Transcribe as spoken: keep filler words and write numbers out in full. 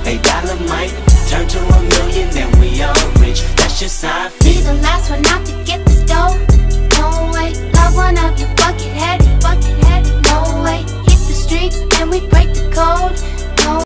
A dollar might turn to a million, and we on